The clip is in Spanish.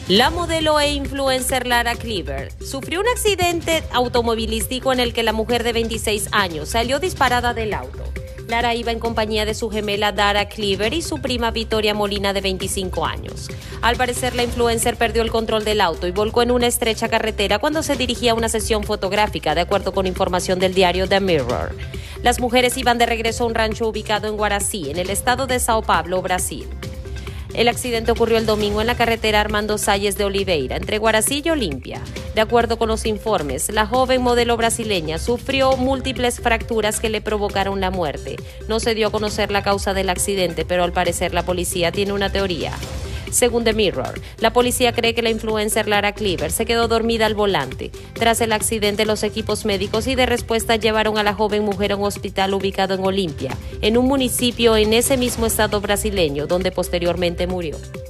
La modelo e influencer Lara Cleaver sufrió un accidente automovilístico en el que la mujer de 26 años salió disparada del auto. Lara iba en compañía de su gemela Dara Cleaver y su prima Victoria Molina de 25 años. Al parecer, la influencer perdió el control del auto y volcó en una estrecha carretera cuando se dirigía a una sesión fotográfica, de acuerdo con información del diario The Mirror. Las mujeres iban de regreso a un rancho ubicado en Guaraci, en el estado de Sao Paulo, Brasil. El accidente ocurrió el domingo en la carretera Armando Salles de Oliveira, entre Guaraci y Olimpia. De acuerdo con los informes, la joven modelo brasileña sufrió múltiples fracturas que le provocaron la muerte. No se dio a conocer la causa del accidente, pero al parecer la policía tiene una teoría. Según The Mirror, la policía cree que la influencer Lara Cleaver se quedó dormida al volante. Tras el accidente, los equipos médicos y de respuesta llevaron a la joven mujer a un hospital ubicado en Olimpia, en un municipio en ese mismo estado brasileño, donde posteriormente murió.